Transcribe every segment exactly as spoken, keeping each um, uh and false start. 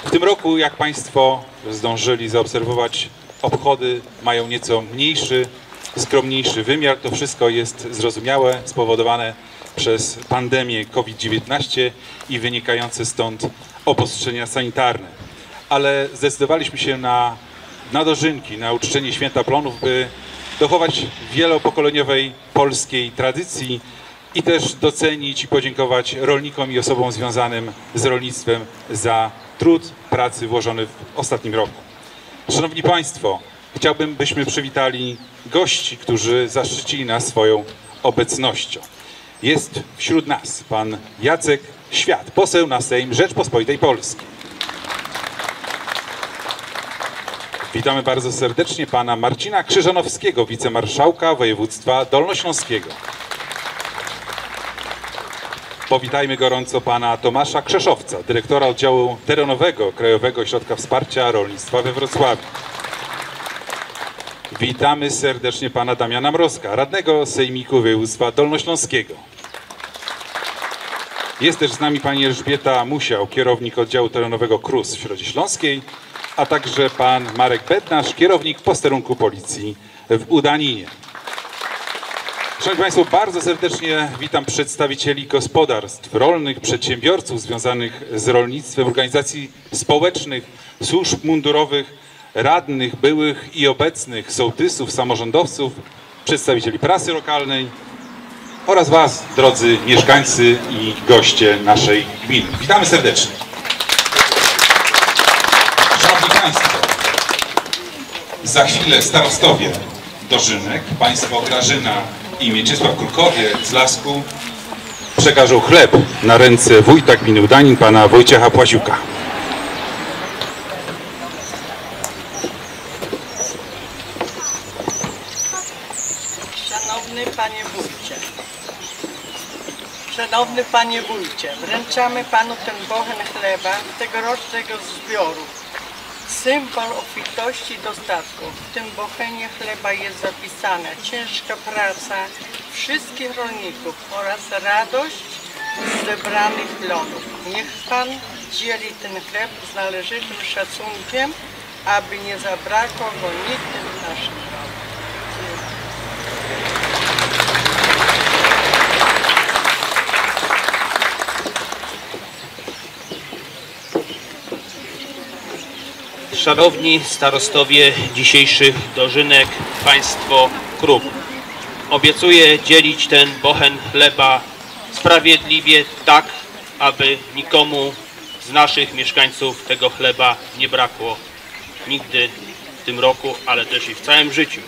W tym roku, jak Państwo zdążyli zaobserwować, obchody mają nieco mniejszy, skromniejszy wymiar. To wszystko jest zrozumiałe, spowodowane przez pandemię COVID dziewiętnaście i wynikające stąd obostrzenia sanitarne. Ale zdecydowaliśmy się na, na dożynki, na uczczenie Święta Plonów, by dochować wielopokoleniowej polskiej tradycji i też docenić i podziękować rolnikom i osobom związanym z rolnictwem za trud pracy włożony w ostatnim roku. Szanowni Państwo, chciałbym, byśmy przywitali gości, którzy zaszczycili nas swoją obecnością. Jest wśród nas pan Jacek Świat, poseł na Sejm Rzeczpospolitej Polskiej. Witamy bardzo serdecznie pana Marcina Krzyżanowskiego, wicemarszałka województwa dolnośląskiego. Powitajmy gorąco pana Tomasza Krzeszowca, dyrektora oddziału terenowego Krajowego Ośrodka Wsparcia Rolnictwa we Wrocławiu. Witamy serdecznie pana Damiana Mrozka, radnego Sejmiku Województwa Dolnośląskiego. Jest też z nami pani Elżbieta Musiał, kierownik oddziału terenowego K R U S w Środzie Śląskiej, a także pan Marek Bednarz, kierownik posterunku policji w Udaninie. Szanowni Państwo, bardzo serdecznie witam przedstawicieli gospodarstw rolnych, przedsiębiorców związanych z rolnictwem, organizacji społecznych, służb mundurowych, radnych, byłych i obecnych, sołtysów, samorządowców, przedstawicieli prasy lokalnej oraz Was, drodzy mieszkańcy i goście naszej gminy. Witamy serdecznie. Szanowni Państwo, za chwilę starostowie dożynek, Państwo Grażyna i Mieczysław Krukowie z Lasku przekażą chleb na ręce wójta gminy Udanin, pana Wojciecha Płaziuka. Szanowny Panie Wójcie, Szanowny Panie Wójcie, wręczamy Panu ten bochen chleba tegorocznego zbioru. Symbol obfitości i dostatku. W tym bochenie chleba jest zapisana ciężka praca wszystkich rolników oraz radość z zebranych plonów. Niech Pan dzieli ten chleb z należytym szacunkiem, aby nie zabrakło go nigdy w naszym domu. Szanowni starostowie dzisiejszych dożynek, państwo Kruk. Obiecuję dzielić ten bochen chleba sprawiedliwie, tak aby nikomu z naszych mieszkańców tego chleba nie brakło nigdy w tym roku, ale też i w całym życiu.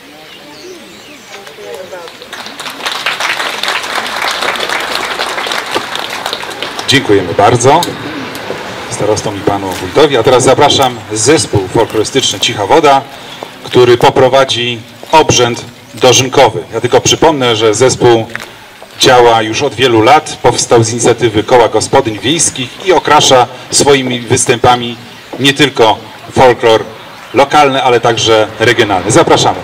Dziękujemy bardzo starostom i panu wójtowi. A teraz zapraszam zespół folklorystyczny Cicha Woda, który poprowadzi obrzęd dożynkowy. Ja tylko przypomnę, że zespół działa już od wielu lat, powstał z inicjatywy Koła Gospodyń Wiejskich i okrasza swoimi występami nie tylko folklor lokalny, ale także regionalny. Zapraszamy.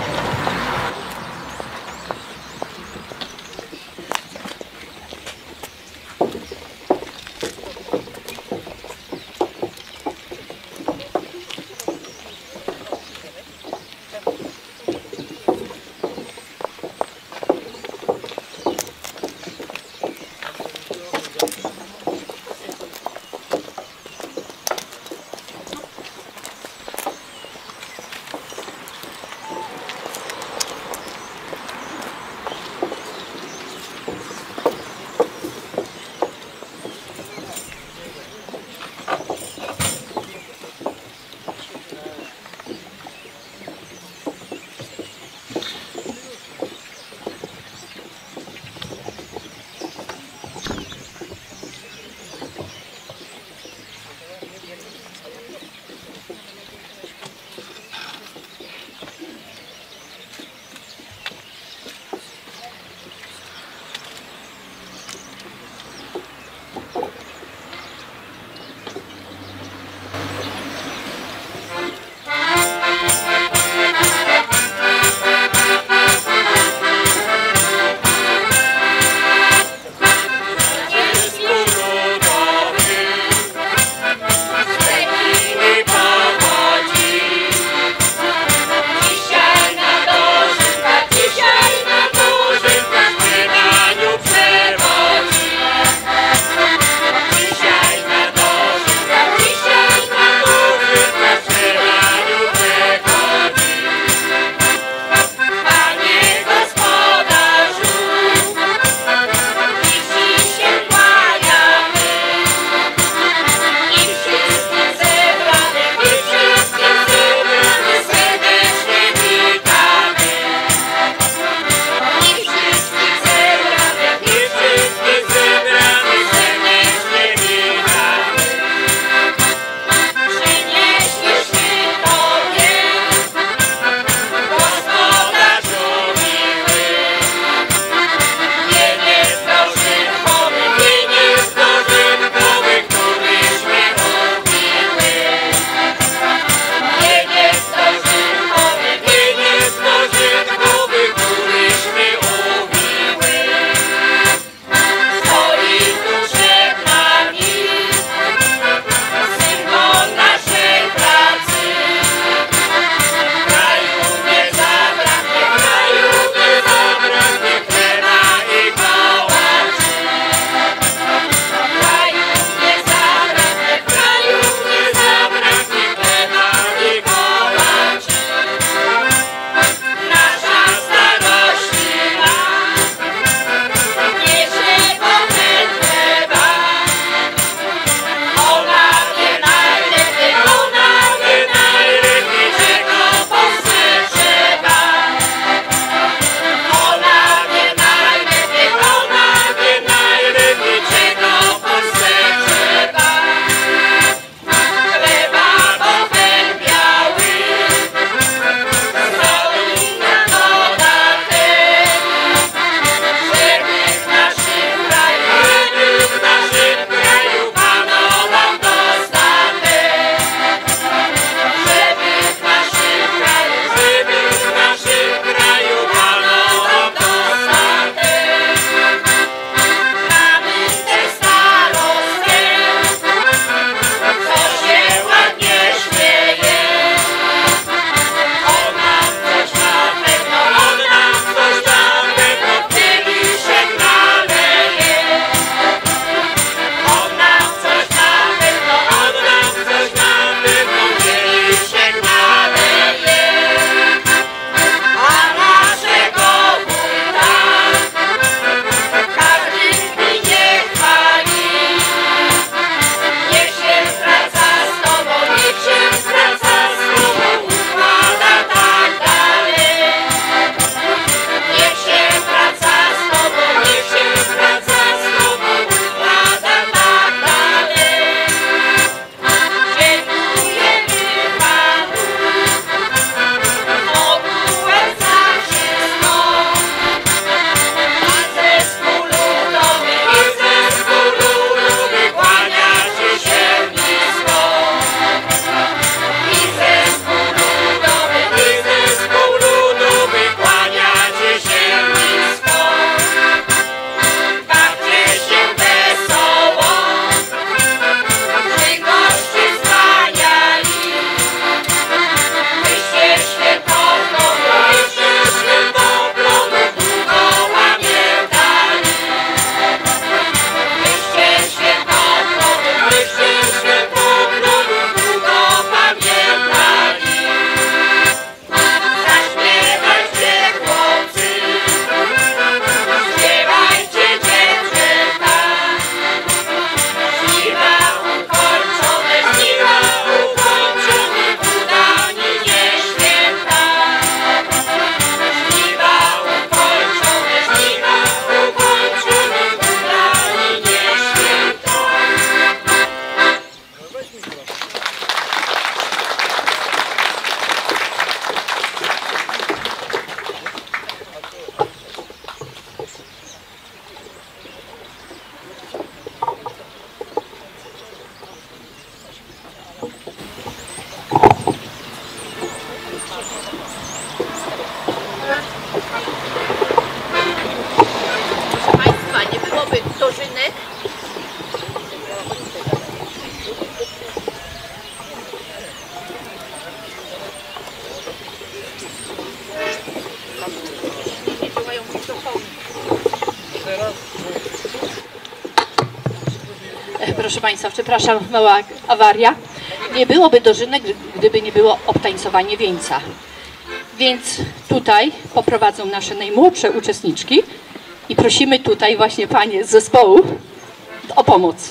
proszę Państwa, przepraszam, mała awaria. Nie byłoby dożynek, gdyby nie było obtańcowanie wieńca. Więc tutaj poprowadzą nasze najmłodsze uczestniczki i prosimy tutaj właśnie panie z zespołu o pomoc.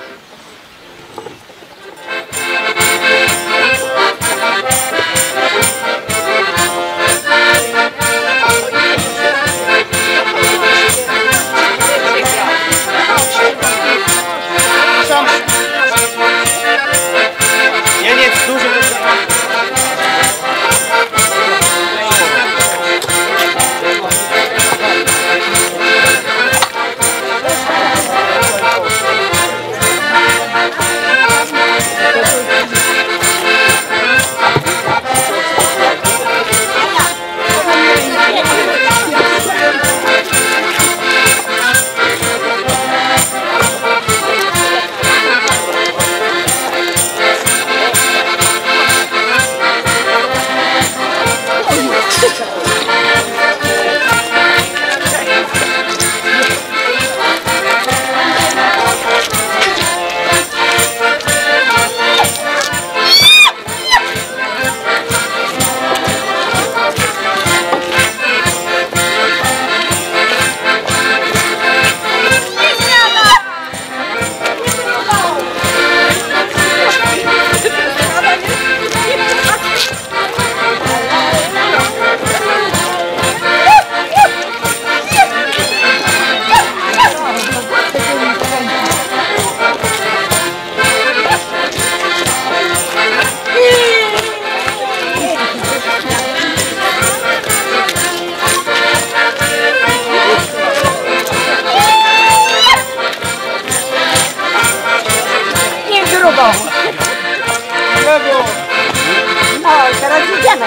O, teraz idziemy.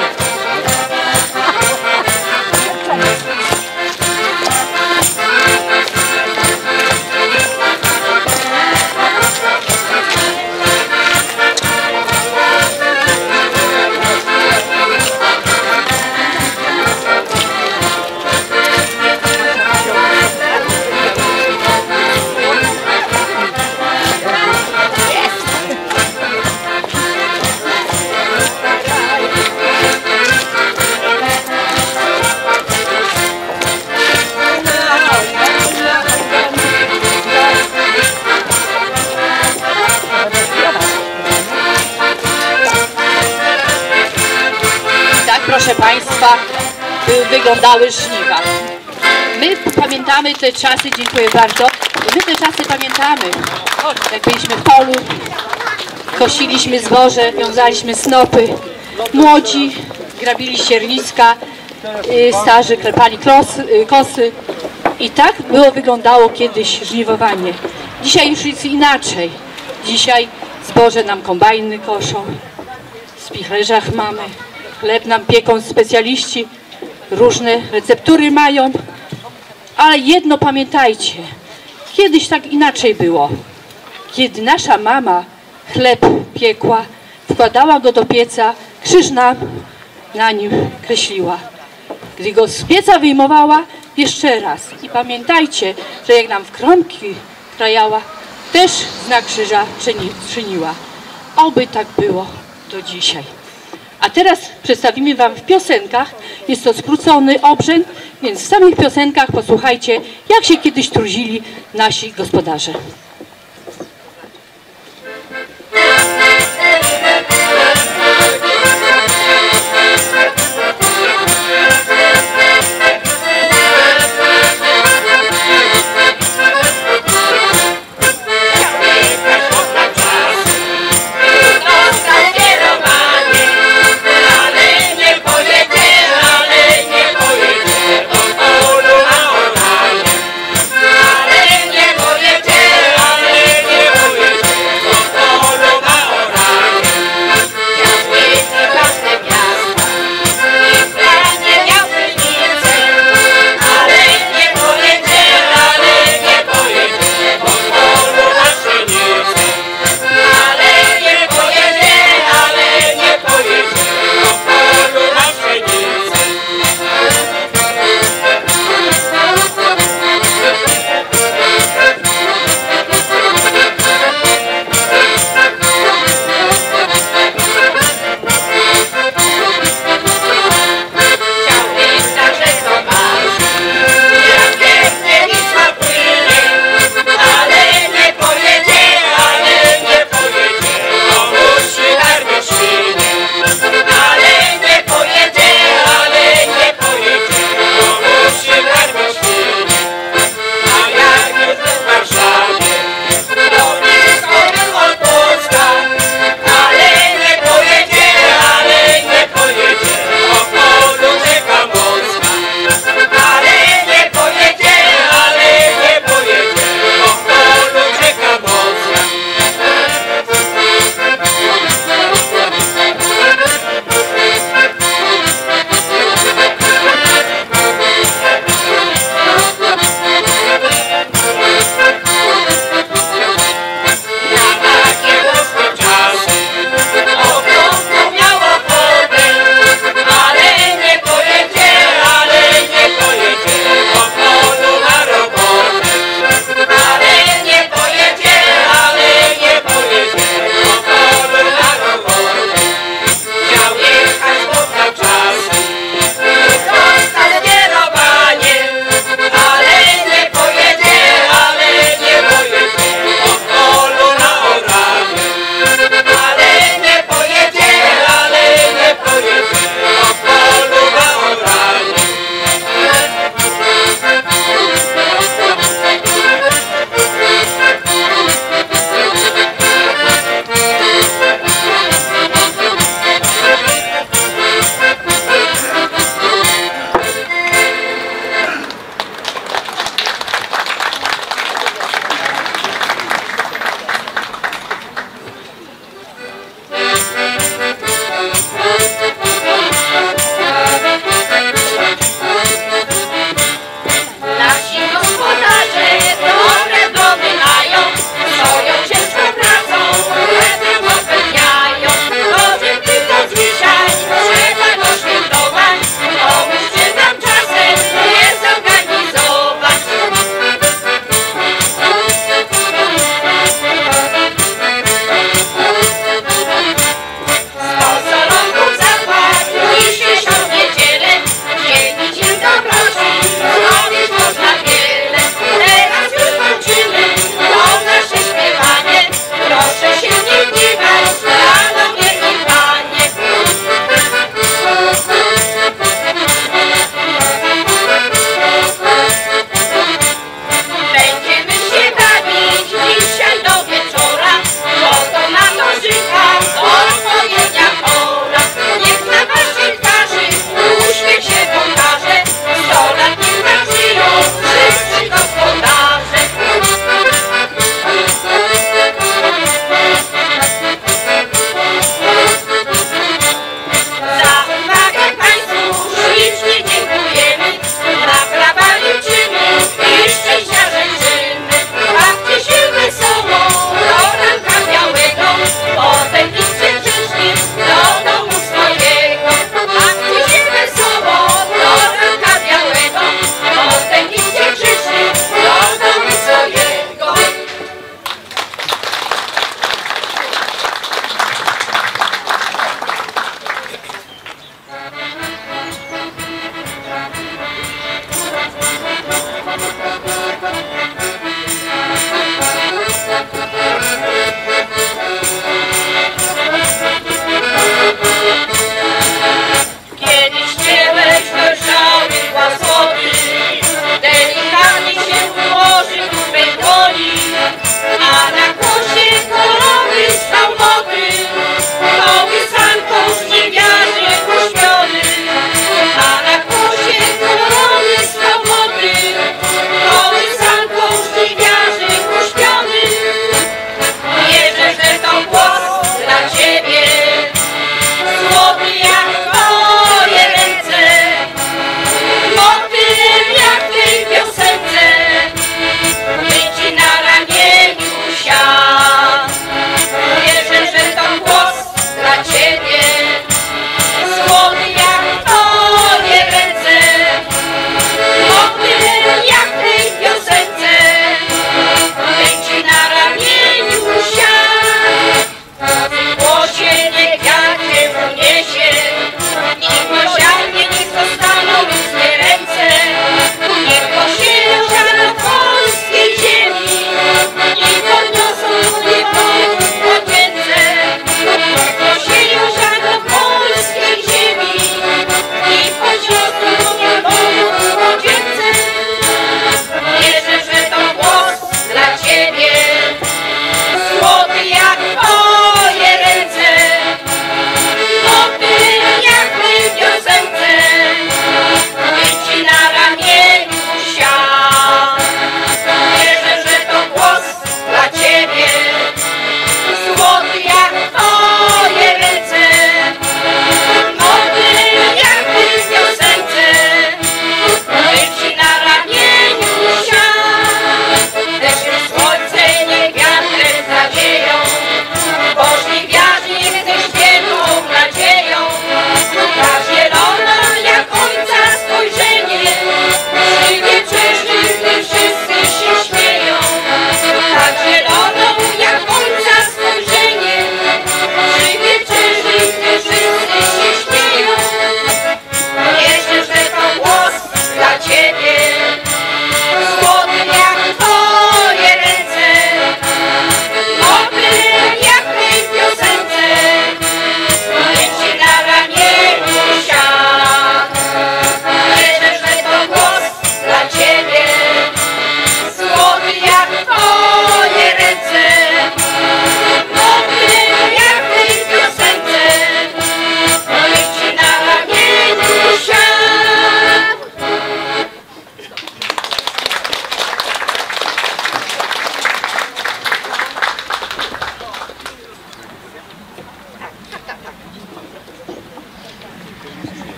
Proszę Państwa, wyglądały żniwa. My pamiętamy te czasy, dziękuję bardzo, my te czasy pamiętamy, jak byliśmy w polu, kosiliśmy zboże, wiązaliśmy snopy, młodzi grabili ścierniska, starzy klepali kosy i tak było wyglądało kiedyś żniwowanie. Dzisiaj już jest inaczej. Dzisiaj zboże nam kombajny koszą, w spichlerzach mamy. Chleb nam pieką specjaliści, różne receptury mają, ale jedno pamiętajcie, kiedyś tak inaczej było. Kiedy nasza mama chleb piekła, wkładała go do pieca, krzyż nam na nim kreśliła. Gdy go z pieca wyjmowała, jeszcze raz. I pamiętajcie, że jak nam w kromki krajała, też znak krzyża czyni, czyniła. Oby tak było do dzisiaj. A teraz przedstawimy Wam w piosenkach, jest to skrócony obrzęd, więc w samych piosenkach posłuchajcie, jak się kiedyś truzili nasi gospodarze. Ale nie pojedzie,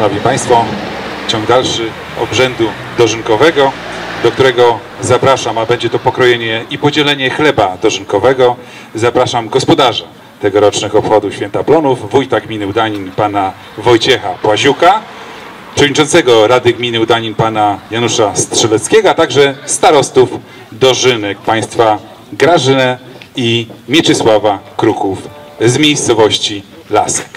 Szanowni Państwo, ciąg dalszy obrzędu dożynkowego, do którego zapraszam, a będzie to pokrojenie i podzielenie chleba dożynkowego. Zapraszam gospodarza tegorocznych obchodów Święta Plonów, wójta gminy Udanin, pana Wojciecha Płaziuka, przewodniczącego Rady Gminy Udanin, pana Janusza Strzeleckiego, a także starostów dożynek, państwa Grażynę i Mieczysława Kruków z miejscowości Lasek.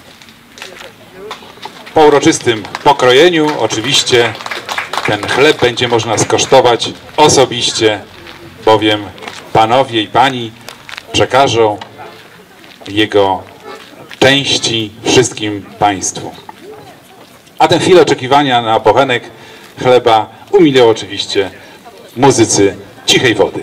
Po uroczystym pokrojeniu oczywiście ten chleb będzie można skosztować osobiście, bowiem panowie i pani przekażą jego części wszystkim państwu. A tę chwilę oczekiwania na bochenek chleba umilą oczywiście muzycy Cichej Wody.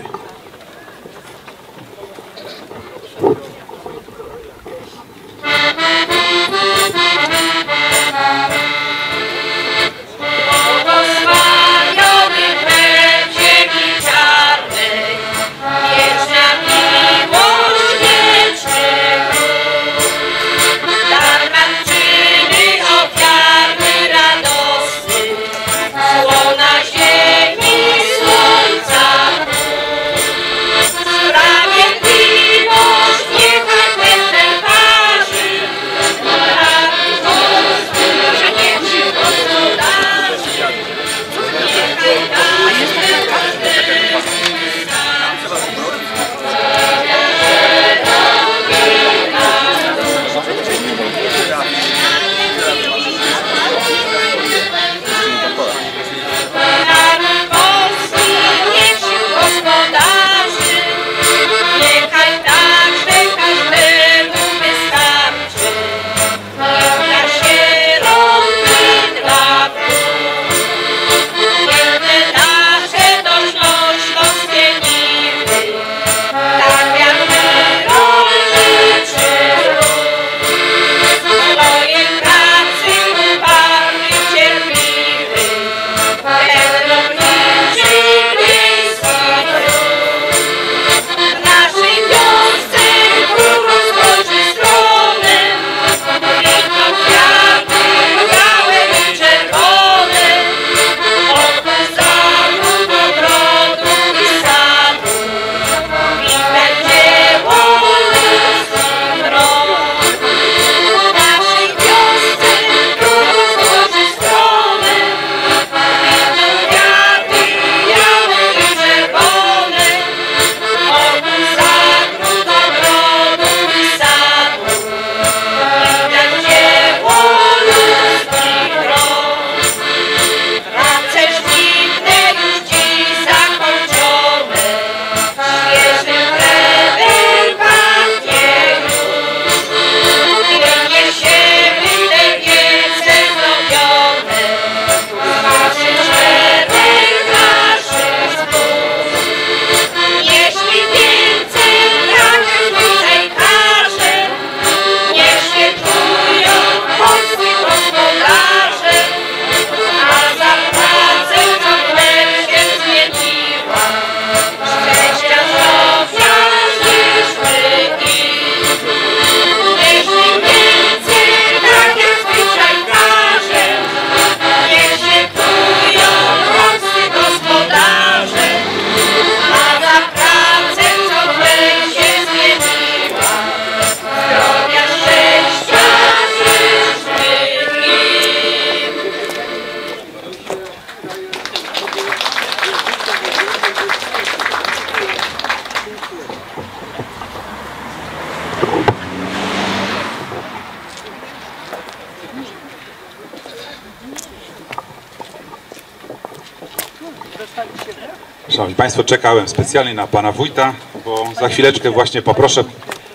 Szanowni Państwo, czekałem specjalnie na pana wójta, bo za chwileczkę właśnie poproszę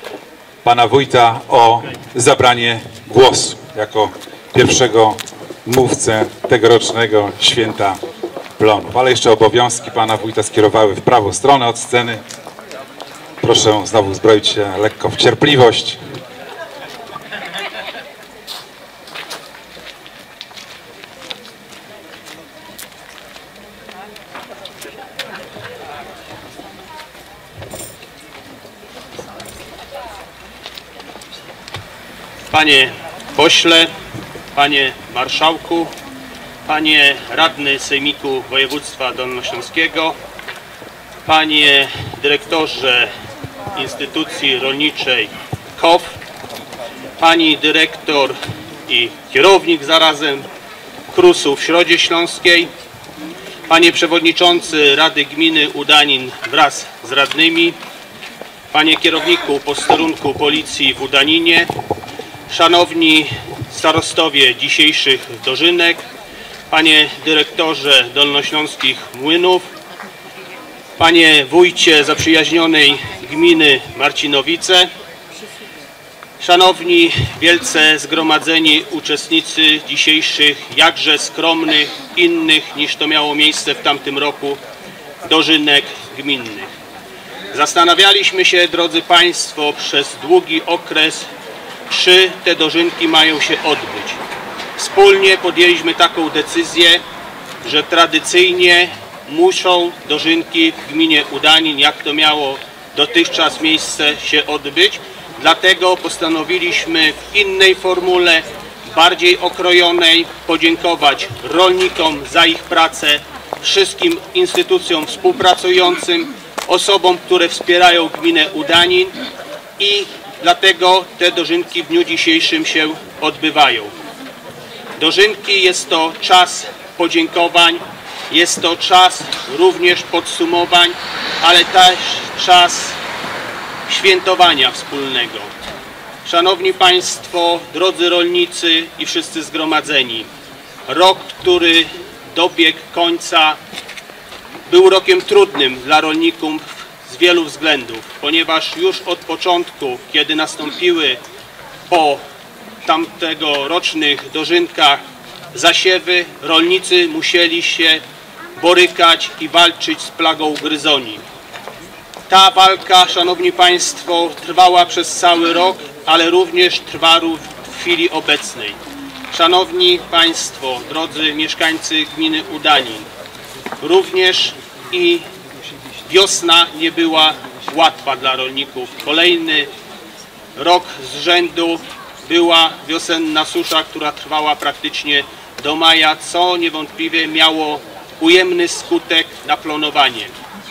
pana wójta o zabranie głosu jako pierwszego mówcę tegorocznego Święta Plonów. Ale jeszcze obowiązki pana wójta skierowały w prawą stronę od sceny. Proszę znowu zbroić się lekko w cierpliwość. Panie pośle, Panie Marszałku, Panie Radny Sejmiku Województwa Dolnośląskiego, Panie Dyrektorze Instytucji Rolniczej K O W, Pani Dyrektor i Kierownik zarazem KRUS-u w Środzie Śląskiej, Panie Przewodniczący Rady Gminy Udanin wraz z radnymi, Panie Kierowniku Posterunku Policji w Udaninie, Szanowni Starostowie dzisiejszych dożynek, Panie Dyrektorze Dolnośląskich Młynów, Panie Wójcie zaprzyjaźnionej gminy Marcinowice, Szanowni wielce zgromadzeni uczestnicy dzisiejszych, jakże skromnych, innych niż to miało miejsce w tamtym roku, dożynek gminnych. Zastanawialiśmy się, drodzy Państwo, przez długi okres, czy te dożynki mają się odbyć. Wspólnie podjęliśmy taką decyzję, że tradycyjnie muszą dożynki w gminie Udanin, jak to miało dotychczas miejsce się odbyć. Dlatego postanowiliśmy w innej formule, bardziej okrojonej, podziękować rolnikom za ich pracę, wszystkim instytucjom współpracującym, osobom, które wspierają gminę Udanin i dlatego te dożynki w dniu dzisiejszym się odbywają. Dożynki jest to czas podziękowań, jest to czas również podsumowań, ale też czas świętowania wspólnego. Szanowni Państwo, drodzy rolnicy i wszyscy zgromadzeni, rok, który dobiegł końca, był rokiem trudnym dla rolników z wielu względów, ponieważ już od początku, kiedy nastąpiły po tamtegorocznych dożynkach zasiewy, rolnicy musieli się borykać i walczyć z plagą gryzoni. Ta walka, Szanowni Państwo, trwała przez cały rok, ale również trwa w chwili obecnej. Szanowni Państwo, drodzy mieszkańcy gminy Udanin, również i wiosna nie była łatwa dla rolników. Kolejny rok z rzędu była wiosenna susza, która trwała praktycznie do maja, co niewątpliwie miało ujemny skutek na planowanie.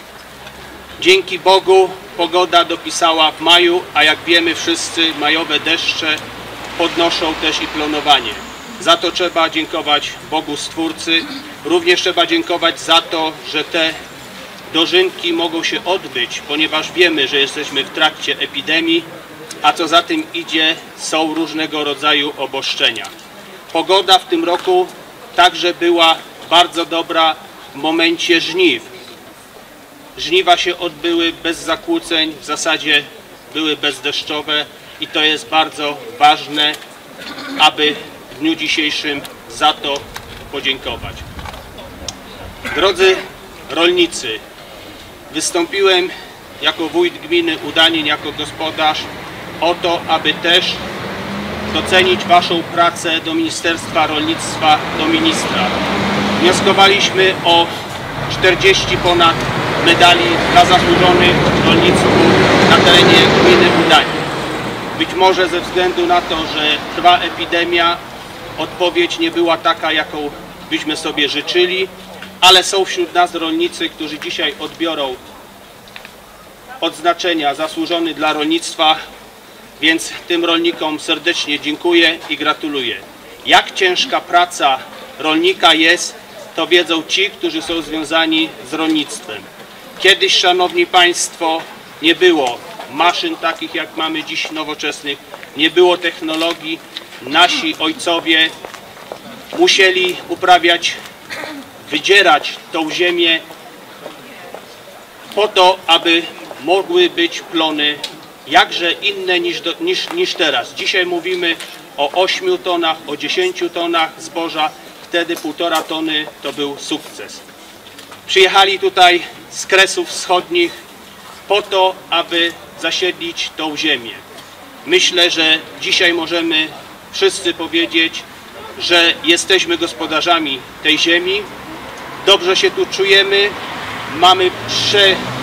Dzięki Bogu pogoda dopisała w maju, a jak wiemy wszyscy, majowe deszcze podnoszą też i planowanie. Za to trzeba dziękować Bogu Stwórcy. Również trzeba dziękować za to, że te dożynki mogą się odbyć, ponieważ wiemy, że jesteśmy w trakcie epidemii, a co za tym idzie, są różnego rodzaju obostrzenia. Pogoda w tym roku także była bardzo dobra w momencie żniw. Żniwa się odbyły bez zakłóceń, w zasadzie były bezdeszczowe i to jest bardzo ważne, aby w dniu dzisiejszym za to podziękować. Drodzy rolnicy, wystąpiłem jako wójt gminy Udanin, jako gospodarz o to, aby też docenić Waszą pracę do Ministerstwa Rolnictwa, do ministra. Wnioskowaliśmy o czterdzieści ponad medali dla zasłużonych rolnictwu na terenie gminy Udanin. Być może ze względu na to, że trwa epidemia, odpowiedź nie była taka, jaką byśmy sobie życzyli, ale są wśród nas rolnicy, którzy dzisiaj odbiorą odznaczenia zasłużony dla rolnictwa, więc tym rolnikom serdecznie dziękuję i gratuluję. Jak ciężka praca rolnika jest, to wiedzą ci, którzy są związani z rolnictwem. Kiedyś, Szanowni Państwo, nie było maszyn takich, jak mamy dziś nowoczesnych, nie było technologii. Nasi ojcowie musieli uprawiać, wydzierać tą ziemię po to, aby mogły być plony jakże inne niż, do, niż, niż teraz. Dzisiaj mówimy o ośmiu tonach, o dziesięciu tonach zboża. Wtedy półtora tony to był sukces. Przyjechali tutaj z Kresów Wschodnich po to, aby zasiedlić tą ziemię. Myślę, że dzisiaj możemy wszyscy powiedzieć, że jesteśmy gospodarzami tej ziemi. Dobrze się tu czujemy. Mamy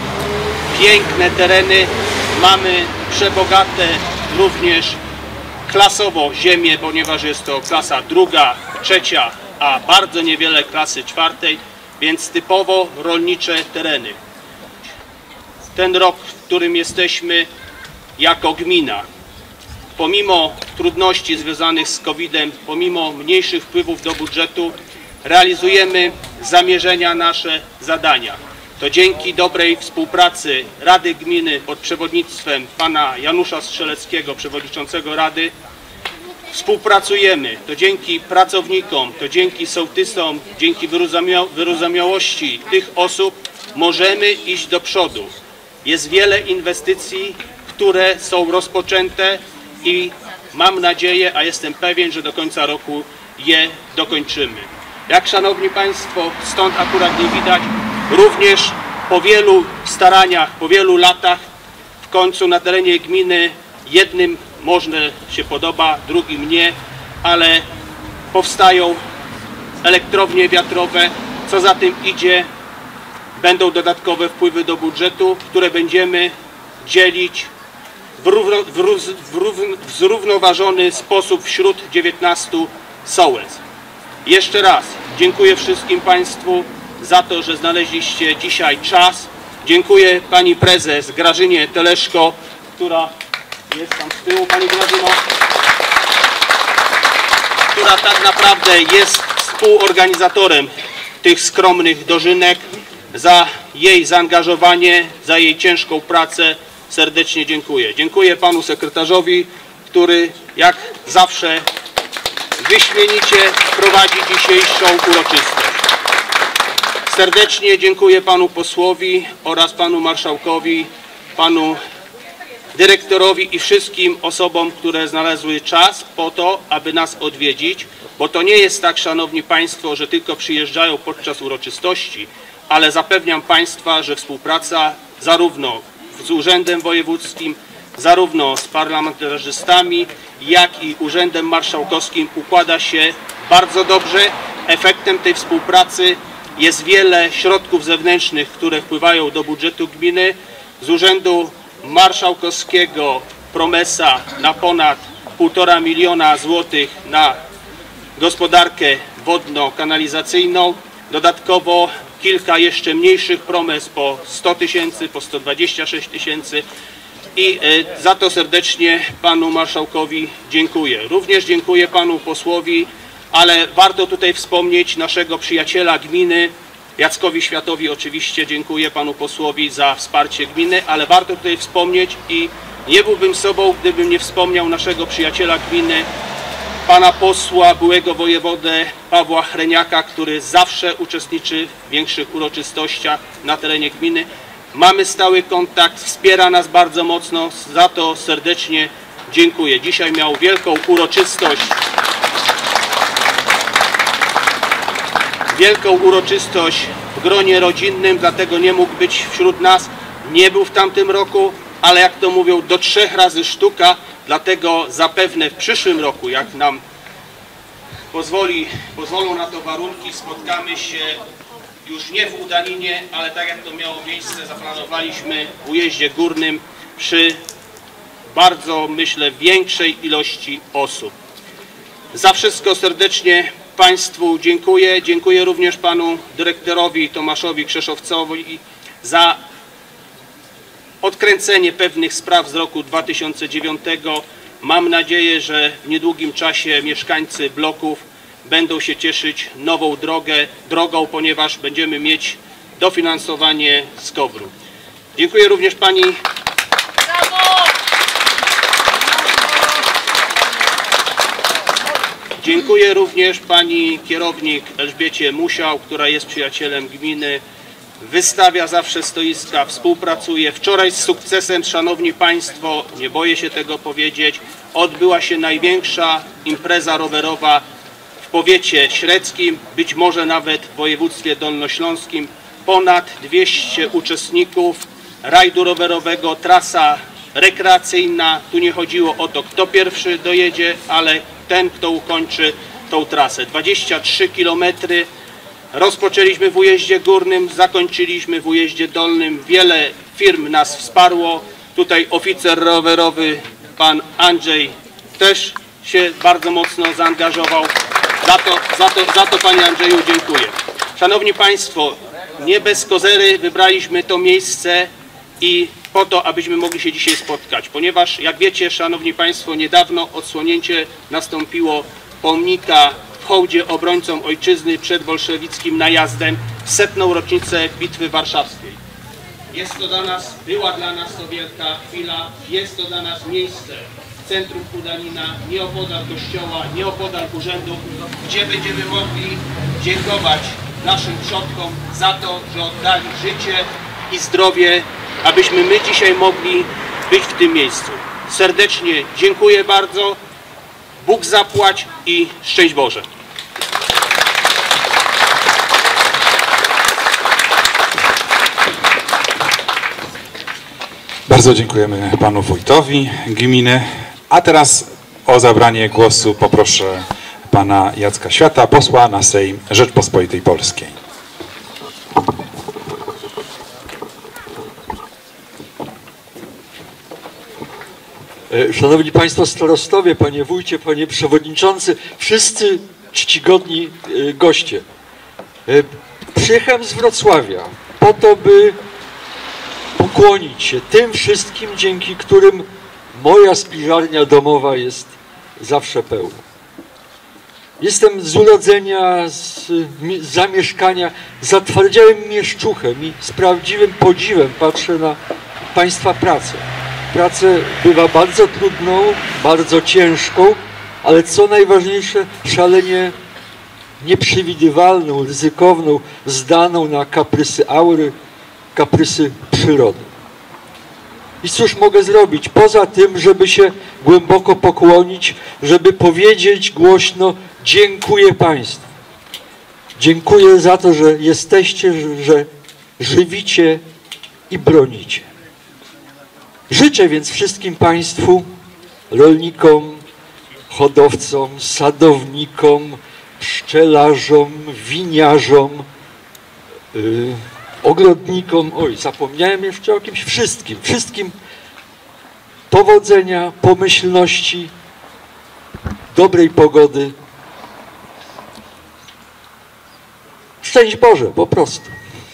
przepiękne tereny, mamy przebogate również klasowo ziemię, ponieważ jest to klasa druga, trzecia, a bardzo niewiele klasy czwartej, więc typowo rolnicze tereny. Ten rok, w którym jesteśmy jako gmina, pomimo trudności związanych z kowidem, pomimo mniejszych wpływów do budżetu, realizujemy zamierzenia, nasze zadania. To dzięki dobrej współpracy Rady Gminy pod przewodnictwem pana Janusza Strzeleckiego, przewodniczącego Rady, współpracujemy. To dzięki pracownikom, to dzięki sołtysom, dzięki wyrozumia- wyrozumiałości tych osób możemy iść do przodu. Jest wiele inwestycji, które są rozpoczęte i mam nadzieję, a jestem pewien, że do końca roku je dokończymy. Jak szanowni państwo, stąd akurat nie widać, również po wielu staraniach, po wielu latach w końcu na terenie gminy jednym może się podoba, drugim nie, ale powstają elektrownie wiatrowe, co za tym idzie, będą dodatkowe wpływy do budżetu, które będziemy dzielić w, równo, w, rów, w, rów, w zrównoważony sposób wśród dziewiętnastu sołec. Jeszcze raz dziękuję wszystkim państwu za to, że znaleźliście dzisiaj czas. Dziękuję pani prezes Grażynie Teleszko, która jest tam z tyłu, pani Grażyno, która tak naprawdę jest współorganizatorem tych skromnych dożynek. Za jej zaangażowanie, za jej ciężką pracę serdecznie dziękuję. Dziękuję panu sekretarzowi, który jak zawsze wyśmienicie prowadzi dzisiejszą uroczystość. Serdecznie dziękuję panu posłowi oraz panu marszałkowi, panu dyrektorowi i wszystkim osobom, które znalazły czas po to, aby nas odwiedzić, bo to nie jest tak, szanowni państwo, że tylko przyjeżdżają podczas uroczystości, ale zapewniam państwa, że współpraca zarówno z Urzędem Wojewódzkim, zarówno z parlamentarzystami, jak i Urzędem Marszałkowskim układa się bardzo dobrze. Efektem tej współpracy jest wiele środków zewnętrznych, które wpływają do budżetu gminy. Z Urzędu Marszałkowskiego promesa na ponad półtora miliona złotych na gospodarkę wodno-kanalizacyjną. Dodatkowo kilka jeszcze mniejszych promes po sto tysięcy, po sto dwadzieścia sześć tysięcy i za to serdecznie panu marszałkowi dziękuję. Również dziękuję panu posłowi, ale warto tutaj wspomnieć naszego przyjaciela gminy, Jackowi Światowi. Oczywiście dziękuję panu posłowi za wsparcie gminy, ale warto tutaj wspomnieć i nie byłbym sobą, gdybym nie wspomniał naszego przyjaciela gminy, pana posła, byłego wojewodę Pawła Chreniaka, który zawsze uczestniczy w większych uroczystościach na terenie gminy. Mamy stały kontakt, wspiera nas bardzo mocno, za to serdecznie dziękuję. Dzisiaj miał wielką uroczystość, wielką uroczystość w gronie rodzinnym, dlatego nie mógł być wśród nas, nie był w tamtym roku, ale jak to mówią, do trzech razy sztuka, dlatego zapewne w przyszłym roku, jak nam pozwoli, pozwolą na to warunki, spotkamy się już nie w Udaninie, ale tak jak to miało miejsce, zaplanowaliśmy w Ujeździe Górnym przy bardzo, myślę, większej ilości osób. Za wszystko serdecznie państwu dziękuję. Dziękuję również panu dyrektorowi Tomaszowi Krzeszowcowi za odkręcenie pewnych spraw z roku dwa tysiące dziewiątego. Mam nadzieję, że w niedługim czasie mieszkańcy bloków będą się cieszyć nową drogę, drogą, ponieważ będziemy mieć dofinansowanie z kowru. Dziękuję również pani... Dziękuję również pani kierownik Elżbiecie Musiał, która jest przyjacielem gminy, wystawia zawsze stoiska, współpracuje. Wczoraj z sukcesem, szanowni państwo, nie boję się tego powiedzieć, odbyła się największa impreza rowerowa w powiecie średzkim, być może nawet w województwie dolnośląskim. Ponad dwieście uczestników rajdu rowerowego, trasa rekreacyjna. Tu nie chodziło o to, kto pierwszy dojedzie, ale ten, kto ukończy tą trasę. dwadzieścia trzy kilometry. Rozpoczęliśmy w Ujeździe Górnym, zakończyliśmy w Ujeździe Dolnym. Wiele firm nas wsparło. Tutaj oficer rowerowy, pan Andrzej, też się bardzo mocno zaangażował. Za to, za to, za to Panie Andrzeju dziękuję. Szanowni Państwo, nie bez kozery wybraliśmy to miejsce i po to, abyśmy mogli się dzisiaj spotkać, ponieważ jak wiecie, Szanowni Państwo, niedawno odsłonięcie nastąpiło pomnika w hołdzie obrońcom ojczyzny przed bolszewickim najazdem w setną rocznicę Bitwy Warszawskiej. Jest to dla nas, była dla nas to wielka chwila, jest to dla nas miejsce w centrum Kudanina, nieopodal kościoła, nieopodal urzędów, gdzie będziemy mogli dziękować naszym przodkom za to, że oddali życie i zdrowie, abyśmy my dzisiaj mogli być w tym miejscu. Serdecznie dziękuję bardzo, Bóg zapłać i szczęść Boże. Bardzo dziękujemy panu wójtowi gminy. A teraz o zabranie głosu poproszę pana Jacka Świata, posła na Sejm Rzeczpospolitej Polskiej. Szanowni Państwo starostowie, panie wójcie, panie przewodniczący, wszyscy czcigodni goście. Przyjechałem z Wrocławia po to, by pokłonić się tym wszystkim, dzięki którym moja spiżarnia domowa jest zawsze pełna. Jestem z urodzenia, z, z zamieszkania zatwardziałym mieszczuchem i z prawdziwym podziwem patrzę na Państwa pracę. Pracę bywa bardzo trudną, bardzo ciężką, ale co najważniejsze, szalenie nieprzewidywalną, ryzykowną, zdaną na kaprysy aury, kaprysy przyrody. I cóż mogę zrobić, poza tym, żeby się głęboko pokłonić, żeby powiedzieć głośno: dziękuję Państwu. Dziękuję za to, że jesteście, że żywicie i bronicie. Życzę więc wszystkim Państwu, rolnikom, hodowcom, sadownikom, pszczelarzom, winiarzom, yy, ogrodnikom, oj, zapomniałem jeszcze o kimś, wszystkim, wszystkim powodzenia, pomyślności, dobrej pogody. Szczęść Boże, po prostu.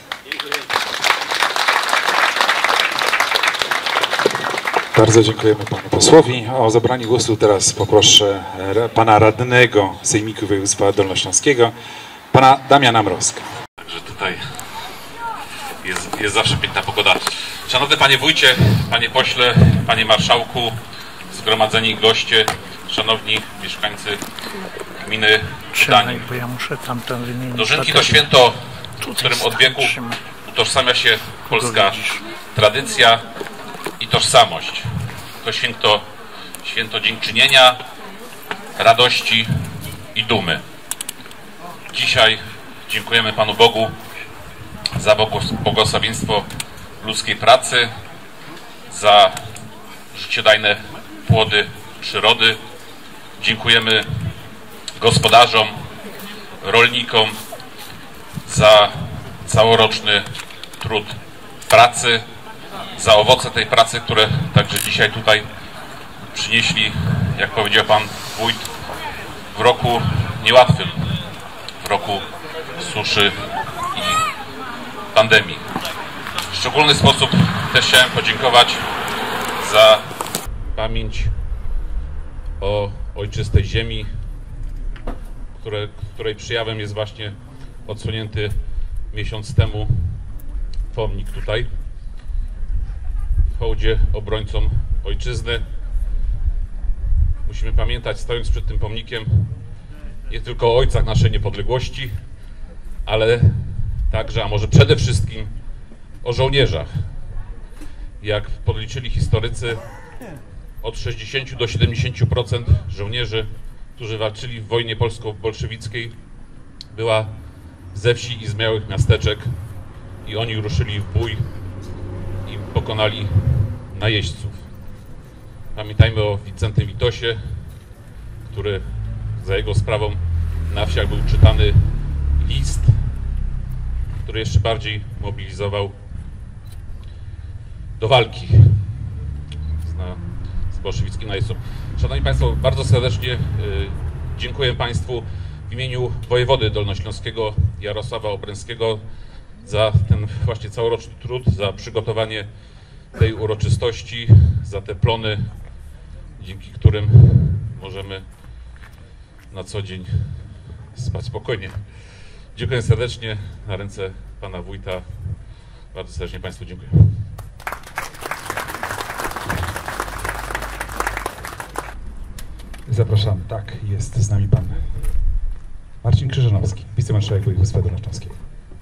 Bardzo dziękujemy panu posłowi. O zabranie głosu teraz poproszę pana radnego Sejmiku Województwa Dolnośląskiego, pana Damiana Mrozka. Także tutaj jest, jest zawsze piękna pogoda. Szanowny panie wójcie, panie pośle, panie marszałku, zgromadzeni goście, szanowni mieszkańcy gminy Kudanin. Bo ja muszę tamtą wymienić. Dożynki to święto, w którym od wieków utożsamia się polska tradycja i tożsamość. To święto, święto dziękczynienia, radości i dumy. Dzisiaj dziękujemy Panu Bogu za błogosławieństwo ludzkiej pracy, za życiodajne płody przyrody. Dziękujemy gospodarzom, rolnikom za całoroczny trud pracy, za owoce tej pracy, które także dzisiaj tutaj przynieśli, jak powiedział Pan Wójt, w roku niełatwym, w roku suszy i pandemii. W szczególny sposób też chciałem podziękować za pamięć o ojczystej ziemi, które, której przejawem jest właśnie odsłonięty miesiąc temu pomnik tutaj w hołdzie obrońcom ojczyzny. Musimy pamiętać, stojąc przed tym pomnikiem, nie tylko o ojcach naszej niepodległości, ale także, a może przede wszystkim, o żołnierzach. Jak podliczyli historycy, od sześćdziesięciu do siedemdziesięciu procent żołnierzy, którzy walczyli w wojnie polsko-bolszewickiej, była ze wsi i z małych miasteczek i oni ruszyli w bój i pokonali najeźdźców. Pamiętajmy o Wincentym Witosie, który za jego sprawą na wsiach był czytany list, który jeszcze bardziej mobilizował do walki. Zna, bolszewickim najsą. Szanowni Państwo, bardzo serdecznie dziękuję Państwu w imieniu wojewody dolnośląskiego Jarosława Obręckiego za ten właśnie całoroczny trud, za przygotowanie tej uroczystości, za te plony, dzięki którym możemy na co dzień spać spokojnie. Dziękuję serdecznie, na ręce Pana Wójta. Bardzo serdecznie Państwu dziękuję. Zapraszam, tak, jest z nami Pan Marcin Krzyżanowski, wicemarszałek województwa dolnośląskiego.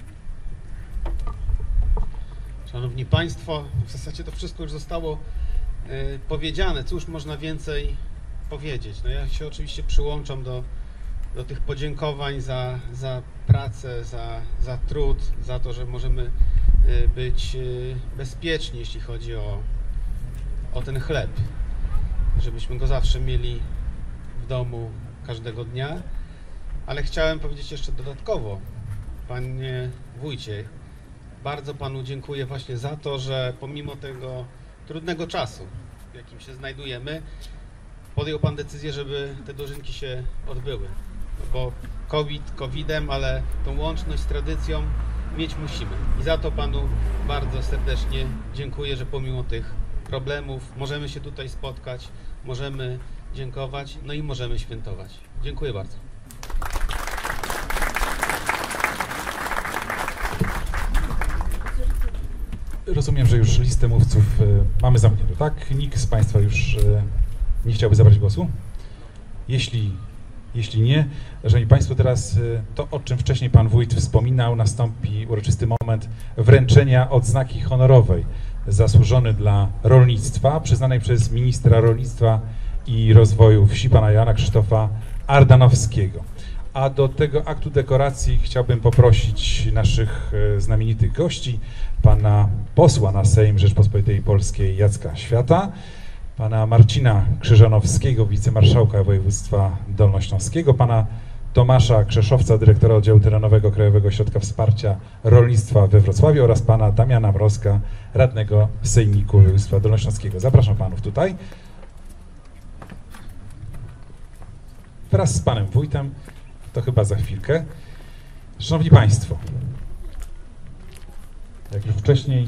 Szanowni Państwo, w zasadzie to wszystko już zostało y, powiedziane. Cóż można więcej powiedzieć? No ja się oczywiście przyłączam do, do tych podziękowań za, za pracę, za, za trud, za to, że możemy y, być y, bezpieczni, jeśli chodzi o, o ten chleb. Żebyśmy go zawsze mieli w domu każdego dnia. Ale chciałem powiedzieć jeszcze dodatkowo, Panie Wójcie, bardzo Panu dziękuję właśnie za to, że pomimo tego trudnego czasu, w jakim się znajdujemy, podjął Pan decyzję, żeby te dożynki się odbyły. Bo COVID kowidem, ale tą łączność z tradycją mieć musimy. I za to Panu bardzo serdecznie dziękuję, że pomimo tych problemów możemy się tutaj spotkać, możemy dziękować, no i możemy świętować. Dziękuję bardzo. Rozumiem, że już listę mówców y, mamy zamkniętą, tak? Nikt z Państwa już y, nie chciałby zabrać głosu? Jeśli, jeśli nie, szanowni Państwo, teraz y, to, o czym wcześniej Pan Wójt wspominał, nastąpi uroczysty moment wręczenia odznaki honorowej zasłużony dla rolnictwa, przyznanej przez ministra rolnictwa i rozwoju wsi, Pana Jana Krzysztofa Ardanowskiego. A do tego aktu dekoracji chciałbym poprosić naszych y, znamienitych gości, pana posła na Sejm Rzeczpospolitej Polskiej Jacka Świata, pana Marcina Krzyżanowskiego, wicemarszałka województwa dolnośląskiego, pana Tomasza Krzeszowca, dyrektora oddziału terenowego Krajowego Ośrodka Wsparcia Rolnictwa we Wrocławiu oraz pana Damiana Mrozka, radnego Sejmiku Województwa Dolnośląskiego. Zapraszam panów tutaj. Wraz z panem wójtem, to chyba za chwilkę. Szanowni Państwo, jak już wcześniej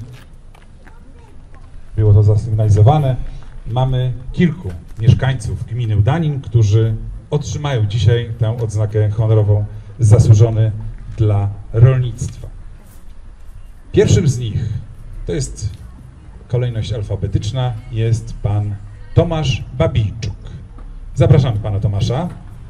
było to zasygnalizowane, mamy kilku mieszkańców gminy Udanin, którzy otrzymają dzisiaj tę odznakę honorową zasłużony dla rolnictwa. Pierwszym z nich, to jest kolejność alfabetyczna, jest pan Tomasz Babijczuk. Zapraszamy pana Tomasza.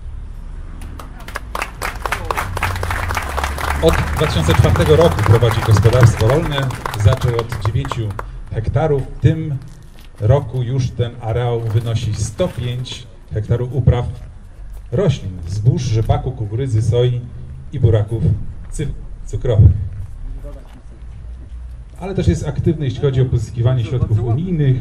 Od dwa tysiące czwartego roku prowadzi gospodarstwo rolne, zaczął od dziewięciu hektarów. W tym roku już ten areał wynosi sto pięć hektarów upraw roślin, zbóż, rzepaku, kukurydzy, soi i buraków cukrowych. Ale też jest aktywny, jeśli chodzi o pozyskiwanie środków unijnych.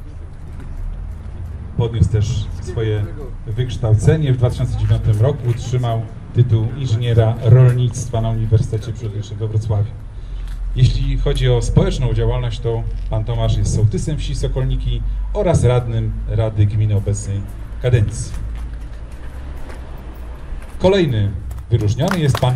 Podniósł też swoje wykształcenie. W dwa tysiące dziewiątym roku otrzymał tytuł inżyniera rolnictwa na Uniwersytecie Przyrodniczym we Wrocławiu. Jeśli chodzi o społeczną działalność, to pan Tomasz jest sołtysem wsi Sokolniki oraz radnym Rady Gminy obecnej kadencji. Kolejny wyróżniony jest pan...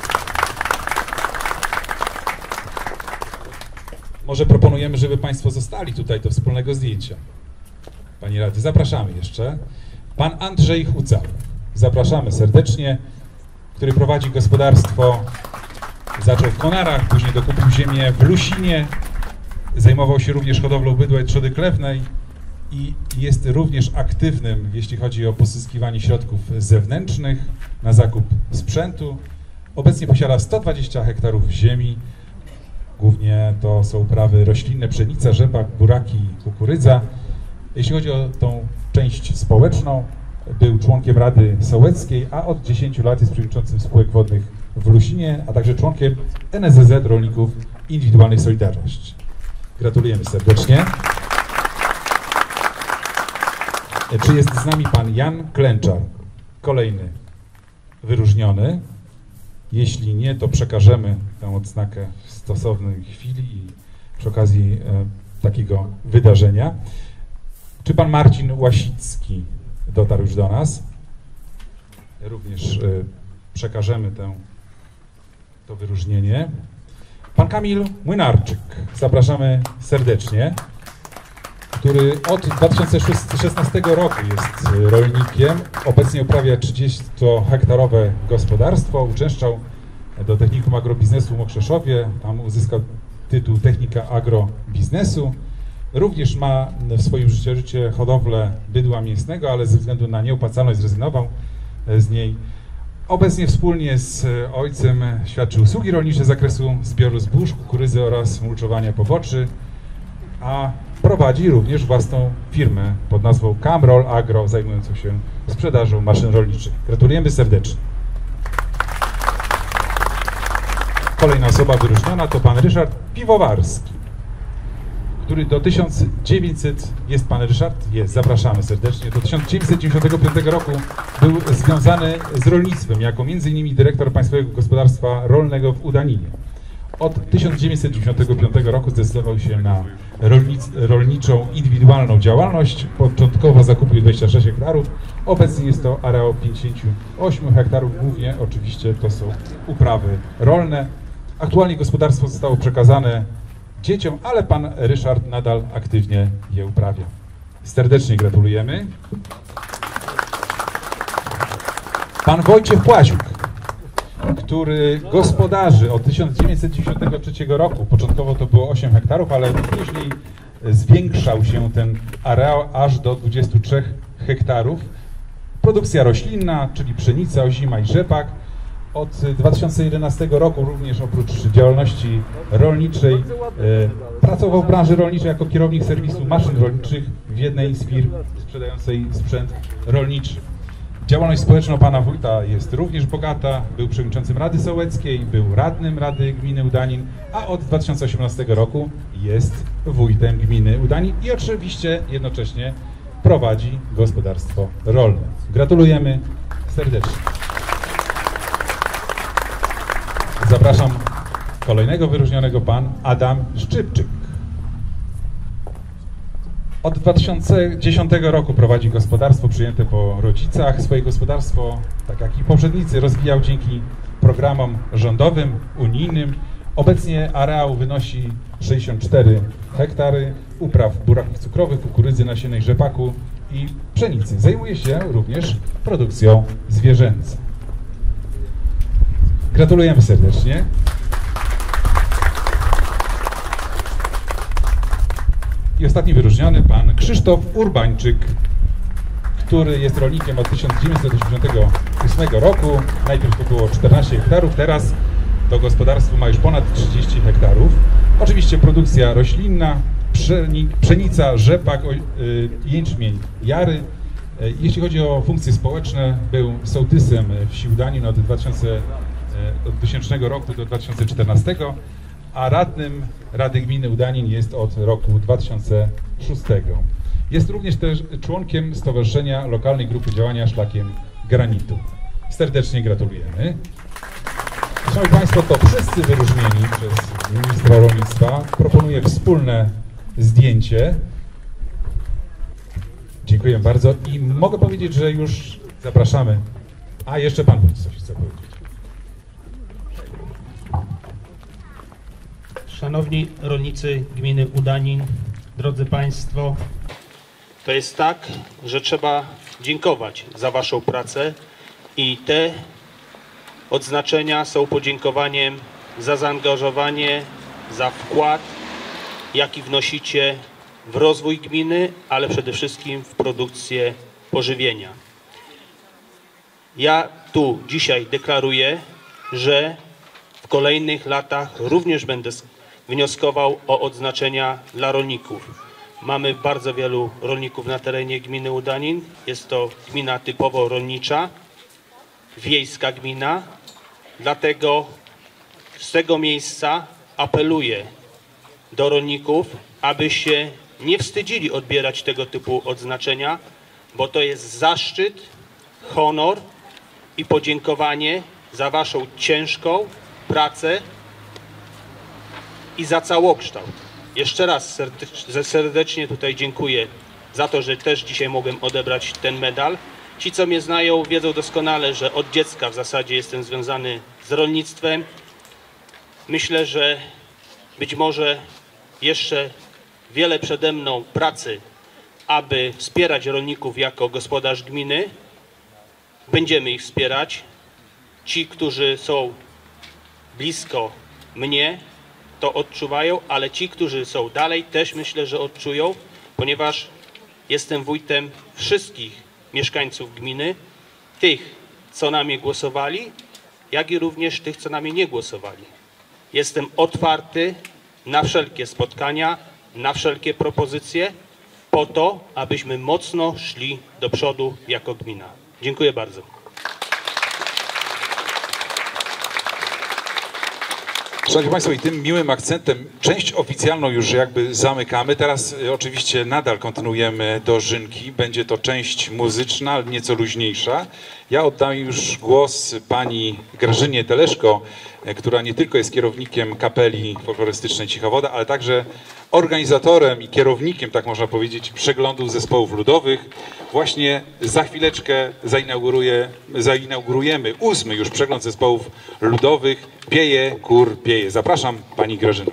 Może proponujemy, żeby Państwo zostali tutaj do wspólnego zdjęcia. Panie Rady, zapraszamy jeszcze. Pan Andrzej Huca. Zapraszamy serdecznie, który prowadzi gospodarstwo, zaczął w Konarach, później dokupił ziemię w Lusinie, zajmował się również hodowlą bydła i trzody chlewnej i jest również aktywnym, jeśli chodzi o pozyskiwanie środków zewnętrznych na zakup sprzętu. Obecnie posiada sto dwadzieścia hektarów ziemi, głównie to są uprawy roślinne, pszenica, rzepak, buraki, kukurydza. Jeśli chodzi o tą część społeczną, był członkiem Rady Sołeckiej, a od dziesięciu lat jest przewodniczącym spółek wodnych w Lusinie, a także członkiem N S Z Z Rolników Indywidualnej Solidarność. Gratulujemy serdecznie. Czy jest z nami pan Jan Klęczar, kolejny wyróżniony? Jeśli nie, to przekażemy tę odznakę w stosownej chwili i przy okazji e, takiego wydarzenia. Czy pan Marcin Łasicki dotarł już do nas? Również y, przekażemy tę, to wyróżnienie. Pan Kamil Młynarczyk, zapraszamy serdecznie, który od dwa tysiące szesnastego roku jest rolnikiem. Obecnie uprawia trzydziestlohektarowe gospodarstwo. Uczęszczał do Technikum Agrobiznesu w Mokrzeszowie. Tam uzyskał tytuł Technika Agrobiznesu. Również ma w swoim życiorysie hodowlę bydła mięsnego, ale ze względu na nieopłacalność zrezygnował z niej. Obecnie wspólnie z ojcem świadczy usługi rolnicze z zakresu zbioru zbóż, kukurydzy oraz mulczowania poboczy, a prowadzi również własną firmę pod nazwą Camroll Agro, zajmującą się sprzedażą maszyn rolniczych. Gratulujemy serdecznie. Kolejna osoba wyróżniona to pan Ryszard Piwowarski, który do tysiąc dziewięćset, jest pan Ryszard? Jest, zapraszamy serdecznie. Do tysiąc dziewięćset dziewięćdziesiątego piątego roku był związany z rolnictwem jako między innymi dyrektor Państwowego Gospodarstwa Rolnego w Udaninie. Od tysiąc dziewięćset dziewięćdziesiątego piątego roku zdecydował się na rolnic, rolniczą indywidualną działalność. Początkowo zakupił dwadzieścia sześć hektarów, obecnie jest to areał pięćdziesiąt osiem hektarów, głównie oczywiście to są uprawy rolne. Aktualnie gospodarstwo zostało przekazane dzieciom, ale pan Ryszard nadal aktywnie je uprawia. Serdecznie gratulujemy. Pan Wojciech Płaziuk, który gospodarzy od tysiąc dziewięćset dziewięćdziesiątego trzeciego roku. Początkowo to było osiem hektarów, ale później zwiększał się ten areał aż do dwudziestu trzech hektarów. Produkcja roślinna, czyli pszenica, ozima i rzepak. Od dwa tysiące jedenastego roku również oprócz działalności rolniczej e, pracował w branży rolniczej jako kierownik serwisu maszyn rolniczych w jednej z firm sprzedającej sprzęt rolniczy. Działalność społeczna pana wójta jest również bogata. Był przewodniczącym Rady Sołeckiej, był radnym Rady Gminy Udanin, a od dwa tysiące osiemnastego roku jest wójtem Gminy Udanin i oczywiście jednocześnie prowadzi gospodarstwo rolne. Gratulujemy serdecznie. Zapraszam kolejnego wyróżnionego, pan Adam Szczypczyk. Od dwa tysiące dziesiątego roku prowadzi gospodarstwo przyjęte po rodzicach. Swoje gospodarstwo, tak jak i poprzednicy, rozwijał dzięki programom rządowym, unijnym. Obecnie areał wynosi sześćdziesiąt cztery hektary upraw buraków cukrowych, kukurydzy nasiennej, rzepaku i pszenicy. Zajmuje się również produkcją zwierzęcą. Gratulujemy serdecznie. I ostatni wyróżniony, pan Krzysztof Urbańczyk, który jest rolnikiem od tysiąc dziewięćset osiemdziesiątego ósmego roku. Najpierw to było czternaście hektarów, teraz to gospodarstwo ma już ponad trzydzieści hektarów. Oczywiście produkcja roślinna, pszenica, rzepak, jęczmień, jary. Jeśli chodzi o funkcje społeczne, był sołtysem wsi Udanin od dwutysięcznego roku do dwa tysiące czternastego, a radnym Rady Gminy Udanin jest od roku dwa tysiące szóstego. Jest również też członkiem Stowarzyszenia Lokalnej Grupy Działania Szlakiem Granitu. Serdecznie gratulujemy. Szanowni Państwo, to wszyscy wyróżnieni przez ministra rolnictwa. Proponuję wspólne zdjęcie. Dziękuję bardzo i mogę powiedzieć, że już zapraszamy. A jeszcze pan wójt coś chce powiedzieć. Szanowni rolnicy gminy Udanin, drodzy Państwo, to jest tak, że trzeba dziękować za Waszą pracę i te odznaczenia są podziękowaniem za zaangażowanie, za wkład, jaki wnosicie w rozwój gminy, ale przede wszystkim w produkcję pożywienia. Ja tu dzisiaj deklaruję, że w kolejnych latach również będę wnioskował o odznaczenia dla rolników. Mamy bardzo wielu rolników na terenie gminy Udanin. Jest to gmina typowo rolnicza, wiejska gmina. Dlatego z tego miejsca apeluję do rolników, aby się nie wstydzili odbierać tego typu odznaczenia, bo to jest zaszczyt, honor i podziękowanie za Waszą ciężką pracę i za całokształt. Jeszcze raz serdecznie tutaj dziękuję za to, że też dzisiaj mogłem odebrać ten medal. Ci, co mnie znają, wiedzą doskonale, że od dziecka w zasadzie jestem związany z rolnictwem. Myślę, że być może jeszcze wiele przede mną pracy, aby wspierać rolników jako gospodarz gminy. Będziemy ich wspierać. Ci, którzy są blisko mnie, to odczuwają, ale ci, którzy są dalej, też myślę, że odczują, ponieważ jestem wójtem wszystkich mieszkańców gminy, tych, co na mnie głosowali, jak i również tych, co na mnie nie głosowali. Jestem otwarty na wszelkie spotkania, na wszelkie propozycje, po to, abyśmy mocno szli do przodu jako gmina. Dziękuję bardzo. Szanowni Państwo, i tym miłym akcentem część oficjalną już jakby zamykamy. Teraz y, oczywiście nadal kontynuujemy dożynki. Będzie to część muzyczna, ale nieco luźniejsza. Ja oddaję już głos pani Grażynie Teleszko, y, która nie tylko jest kierownikiem kapeli folklorystycznej Cicha Woda, ale także organizatorem i kierownikiem, tak można powiedzieć, przeglądu zespołów ludowych. Właśnie za chwileczkę zainauguruje, zainaugurujemy ósmy już przegląd zespołów ludowych. Pieje, kur, pieje. Zapraszam pani Grażyno.